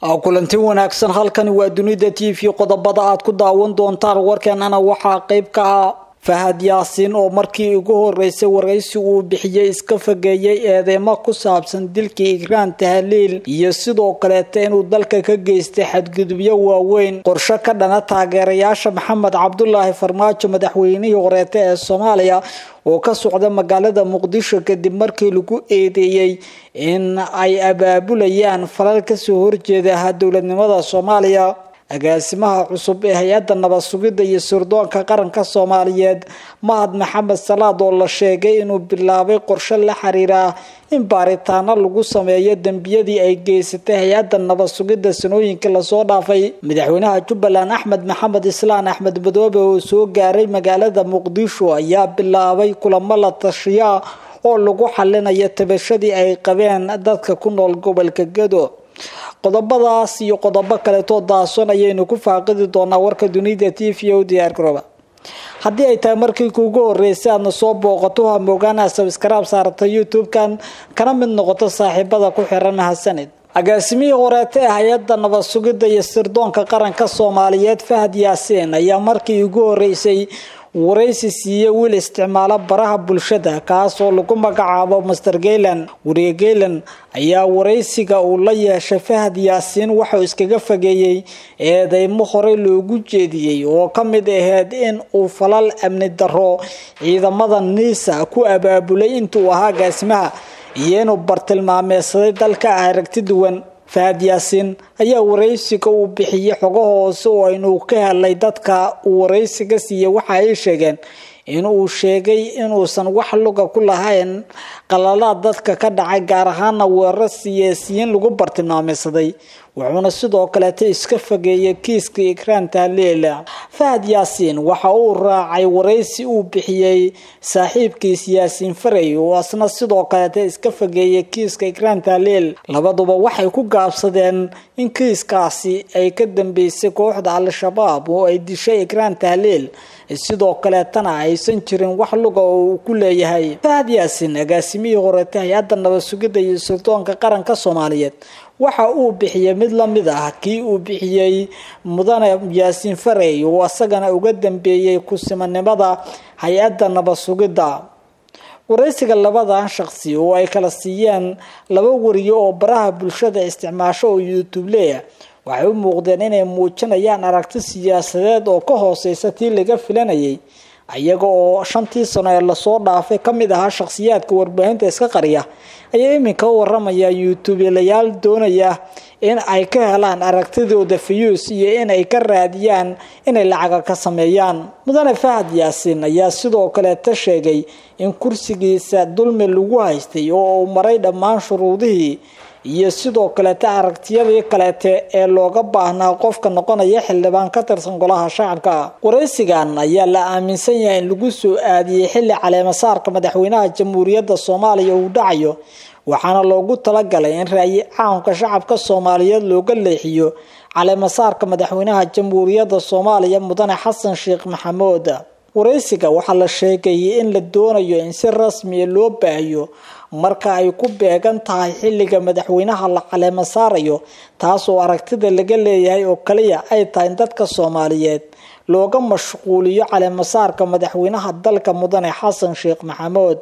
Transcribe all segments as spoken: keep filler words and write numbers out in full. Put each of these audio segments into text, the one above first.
kulanti wanaagsan halkan waa dunida T V qodobada aad ku daawan doontaan warkeenana waxa qayb ka ah Fahad Yaasin oo markii ugu horeysay waraysi uu bixiyay iska fageeyay eedeymo ku saabsan dilkii Ikraan Tahliil iyo sidoo kale inuu dalka ka geystay xadgudubyo waaweyn qorshe ka dhana taageerayaasha Maxamed Cabdullaahi Farmaajo madaxweynihii hore ee Soomaaliya oo ka socda magaalada Muqdisho kadib markii lagu eedeeyay in ay abaabulayaan falal ka soo horjeeda dowladnimada Soomaaliya agaasimaha cusub ee hay'adda nabad sugidda iyo sirdoonka qaranka Soomaaliyeed Mahad Maxamed Salaad oo la sheegay inuu bilaabay qorshe la xiriira in baaritaano lagu sameeyo dambiyadii ay geysatay hay'adda nabad sugidda sanooyinka la soo dhaafay madaxweynaha Jubbaland Axmed Maxamed Islaan Axmed Madoobe oo soo gaaray magaalada Muqdisho ayaa bilaabay kulamo la tashiya oo lagu xalinayo tabashadii ay qabeen dadka ku nool gobolka Gedo qodobadaas iyo qodobo kale oo daason ayaynu ku faaqidi doonaa warka dunida T V oo diyaar garooba haddii ay tahay markii kuugu horeysay aad soo booqato ha moogana subscribe saarta YouTube-kan kana mid noqoto saaxiibada ku xiran mahadsanid agaasimihii hore ee hay'adda nabad sugidda iyo sirdoonka qaranka Soomaaliyeed Fahad Yaasin ayaa markii ugu horeysay waraysi siiyay wiil isticmaala baraha bulshada kaas oo lagu magacaabo Master Geylan Geylan ayaa waraysiga uu la yeeshay Fahad Yaasin waxa uu iskaga fageeyay eedeymo hore loogu jeediyay oo kamid ahayd in uu falal amni darro ciidamada NISA ku abaabulay intuu ahaa gaasimaha iyo inuu bartilmaameedsaday dalka aragti duwan Fahad Yaasin ayaa waraysiga uu bixiyay xogo hoose oo inuu ka helay dadka uu waraysiga siiyay waxa ay sheegeen in uu sheegay inuusan wax luga ku lahayn qalalaad dadka ka dhacay gaar ahaan weerar siyaasiyiin lagu bartilmaameedsaday wuxuuna sidoo kale iska fageeyay kiiska Ikraan Tahliil Fahad Yaasin waxa uu raacay waraysi uu bixiyay saaxiibkiis Yaasin Faray oo asna sidoo kale iska fageeyay kiiska Ikraan Tahliil labaduba waxay ku gaabsadeen in kiiskaasi ay ka dambeysay kooxda Al-Shabaab oo ay dishay Ikraan Tahliil sidoo kale tana aysan jirin wax luga oo ku leeyahay Fahad Yaasin agaasimihii hore ee hay'adda nabad sugidda iyo sirdoonka qaranka Soomaaliyeed waxa uu bixiyay mid la mid ah kii uu bixiyay mudane Yaasin Faray oo asagana uga dambeeyay ku simanimada hay'adda nabad sugidda waraysiga labadan shakhsi oo ay kala siiyeen laba wariyo oo baraha bulshada isticmaasho oo YouTube leeyahay waxay u muuqdeen inay muujinayaan aragti siyaasadeed oo ka hooseysa tii laga filanayay ayaga oo shantii sano ee la soo dhaafay kamid ah shakhsiyaadka warbaahinta iska qariya ayaa iminka waramaya YouTube-layaal doonaya in ay ka helaan aragtidooda views iyo in ay ka raadiyaan inay lacag ka sameeyaan mudane Fahad Yaasin ayaa sidoo kale ta sheegay in kursigiisa dulmi lagu haystay oo uu maray dhammaan shuruudihii iyo sidoo kale ta aragtiyada kale ee looga baahnaa qofka noqonaya xildhibaan ka tirsan golaha shacabka waraysigan ayaa la aaminsan yahay in lagu soo aadiyay xilli caleema saarka madaxweynaha jamhuuriyadda Soomaaliya uu dhacayo waxaana loogu talagalay in rayi caanka shacabka Soomaaliyeed looga leexiyo caleema saarka madaxweynaha jamhuuriyadda Soomaaliya mudane Xasan Sheekh Maxamuud waraysiga waxa la sheegay in la doonayo in si rasmi ah loo baahiyo marka ay ku beegan tahay xilliga madaxweynaha la caleema saarayo taas oo aragtida laga leeyahay oo kaliya ay tahay dadka Soomaaliyeed looga mashquuliyo caleema saarka madaxweynaha dalka mudane Xasan Sheekh Maxamuud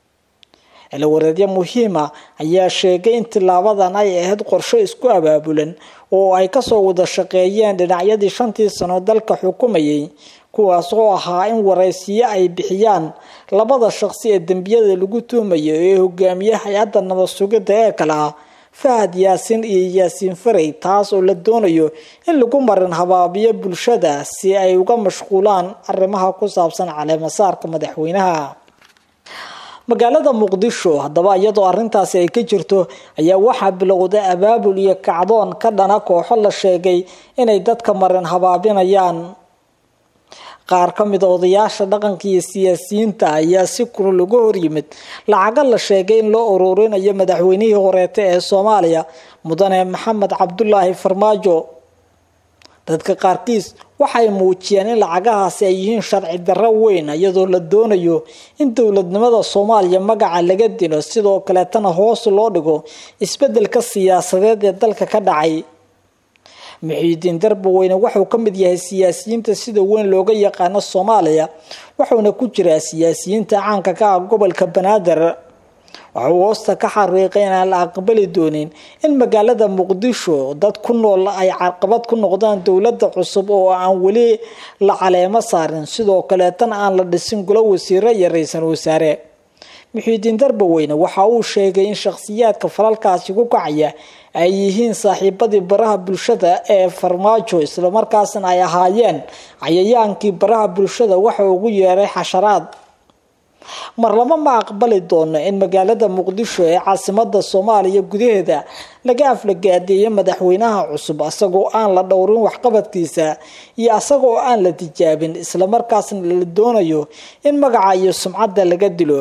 ila wareedyo muhiima ayaa sheegay in tilaabadan ay ahayd qorshe isku abaabulan oo ay ka soo wada shaqeeyeen dhinacyadii shantii sano dalka xukumayay kuwaas oo ahaa in waraysiyo ay bixiyaan labada shakhsi ee dambiyada lagu tuhmayo ee hogaamiyaha hay'adda nabad sugidda ee kala Fahad Yaasin iyo Yaasin Faray taas oo la doonayo in lagu marin habaabiyo bulshada si ay uga mashquulaan arrimaha ku saabsan caleema saarka madaxweynaha magaalada Muqdisho hadaba iyadoo arintaasi ay ka jirto ayaa waxa bilowday abaabul iyo kacdoon ka dhana kooxo la sheegay inay dadka marin habaabinayaan qaar ka mid ah odayaasha dhaqanka iyo siyaasiyiinta ayaa si kulul uga hor yimid lacag la sheegay in loo ururinayo madaxweynihii hore ee Soomaaliya mudane Maxamed Cabdullaahi Farmaajo dadka qaarkiis waxay muujiyeen in lacagahaasi ay yihiin sharci darro weyn iyadoo la doonayo in dawladnimada Soomaaliya magaca laga dilo sidoo kale tan hoos loo dhigo isbedelka siyaasadeed ee dalka ka dhacay Muxiidiin Darbaweyne wuxuu ka mid yahay siyaasiyiinta sida weyn looga yaqaan Soomaaliya wuxuuna ku jiraa siyaasiyiinta caanka ka ah gobolka Banaadir wuxuu hoosta ka xariiqay in aan la aqbali doonin in magaalada Muqdisho dad ku nool ay caqabad ku noqdaan dawladda cusub oo aan wali la caleemo saarin sidoo kale tan aan la dhisin golo wasiiro iyo ra'iisul wasaare Muxiidiin Darbaweyne waxa uu sheegay in shakhsiyaadka falalkaasi ku kacaya ay yihiin saaxiibadii baraha bulshada ee Farmaajo isla markaasna ay ahaayeen cayayaankii baraha bulshada waxa ugu yeeray xasharaad marlama ma aqbali doono in magaalada Muqdisho ee caasimadda Soomaaliya gudaheeda laga aflagaadeeyo madaxweynaha cusub asagoo aan la dhowrin waxqabadkiisa iyo asagoo aan la tijaabin isla markaasna la doonayo in magaca iyo sumcadda laga dilo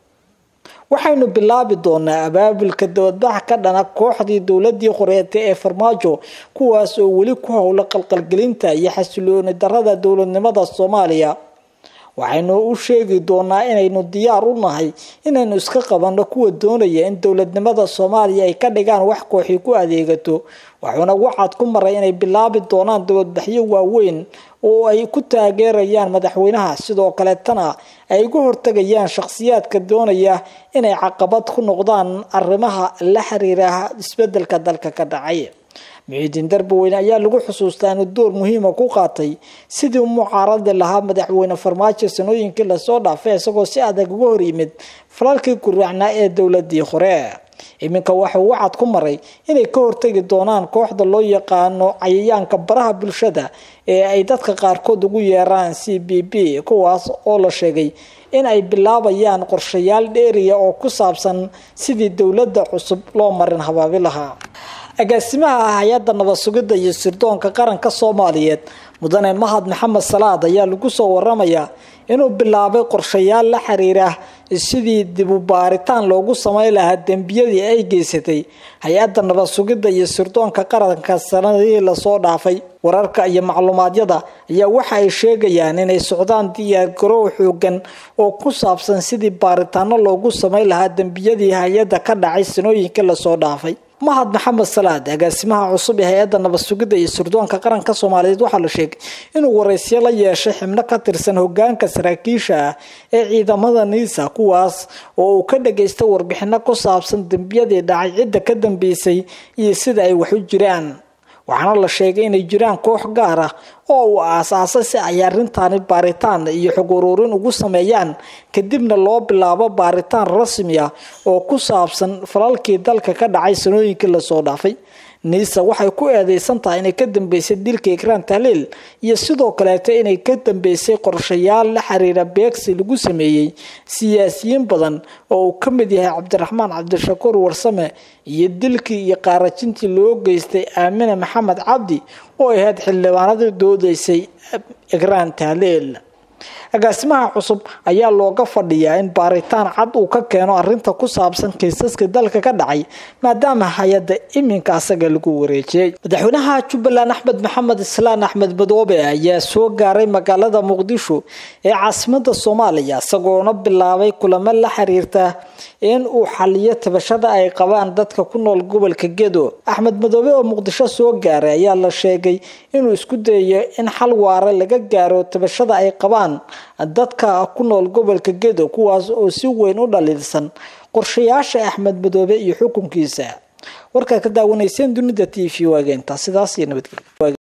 waxaynu bilaabi doonaa abaabulka dawladbax ka dhana kooxdii dawladii qoreeyay ee Farmaajo kuwaas oo wali ku howla qalqalgelinta iyo xasilooni darrada dawladnimada Soomaaliya waxaynu u sheegi doonaa inaynu diyaar u nahay inaynu iska qabanno kuwa doonaya in dawladnimada Soomaaliya ay ka dhigaan wax kooxi ku adeegato waxaana wacad ku maray inay bilaabi doonaan dawladbaxyo waaweyn oo ay ku taageerayaan madaxweynaha sidoo kale tana ay uga hortagayaan shakhsiyaadka doonaya inay caqabad ku noqdaan arrimaha la xiriira isbedelka dalka ka dhacay Muxiidiin Darbaweyne ayaa lagu xusuustaa inuu door muhiim ah ku qaatay sidii uu mucaarad lahaa madaxweyne Farmaajo sanooyinkii la soo dhaafay isagoo si adag uga hor yimid falalkii guracnaa ee dawladii hore iminka waxa uu wacad ku maray inay ka hortagi doonaan kooxda loo yaqaano cayayaanka baraha bulshada ee ay dadka qaarkood ugu yeeraan C B B kuwaas oo la sheegay in ay bilaabayaan qorshayaal dheeriya oo ku saabsan sidii dawladda cusub loo marin habaabi lahaa agaasimaha hay'adda nabad sugidda iyo sirdoonka qaranka Soomaaliyeed mudane Mahad Maxamed Salaad ayaa lagu soo waramayaa inuu bilaabay qorshayaal la xiriira sidii dib u baaritaan loogu sameyn lahaa dambiyadii ay geysatay hay'adda nabad sugidda iyo sirdoonka qaranka sanadihii la soo dhaafay wararka iyo macluumaadyada ayaa waxa ay sheegayaan inay socdaan diyaar garow xoogan oo ku saabsan sidii baaritaano loogu sameyn lahaa dambiyadii hay'adda ka dhacay sanooyinkii la soo dhaafay Mahad Maxamed Salaad agaasimaha cusub ee hay'adda nabad sugidda iyo sirdoonka qaranka Soomaaliyeed waxa la sheegay inuu wareysiyo la yeeshay xubno ka tirsan hoggaanka saraakiisha ee ciidamada NISA kuwaas oo uu ka dhageystay warbixino ku saabsan dambiyadii dhacay cidda ka dambeysay iyo sida ay wax u jiraan waxaana la sheegay inay jiraan koox gaar ah oo uu aasaasay si ay arrintaani baaritaan iyo xog ururin ugu sameeyaan kadibna loo bilaabo baaritaan rasmi ah oo ku saabsan falalkii dalka ka dhacay sanooyinkii la soo dhaafay NISA waxay ku eedeysan tahay inay ka dambeysay dilka Ekraan Tahliil iyo sidoo kale inay ka dambeysay qorshayaal la xiriira beegsi lagu sameeyay siyaasiyiin badan oo uu ka mid yahay Cabdiraxmaan Cabdishakuur Warsame iyo dilkii iyo qaarajintii loo geystay Aamina Maxamed Cabdi oo ahayd xildhibaanadii doodaysay Ekraan Tahliil agaasimaha cusub ayaa looga fadhiyaa in baaritaan cad uu ka keeno arrinta ku saabsan kiisaska dalka ka dhacay maadaama hay'adda iminka asaga lagu wareejiyay madaxweynaha Jubbaland Axmed Maxamed Islaan Axmed Madoobe ayaa soo gaaray magaalada Muqdisho ee caasimadda Soomaaliya isagoona bilaabay kulamo la xiriirta in uu xaliyo tabashada ay qabaan dadka ku nool gobolka Gedo Axmed Madoobe oo Muqdisho soo gaaray ayaa la sheegay inuu isku dayayo in xal waara laga gaaro tabashada ay qabaan dadka ku nool gobolka Gedo kuwaas oo si weyn u dhaliilsan qorshayaasha Axmed Madoobe iyo xukunkiisa warka ka daawanaysan dunida T V waageenta sidaas iyo nabadgelyo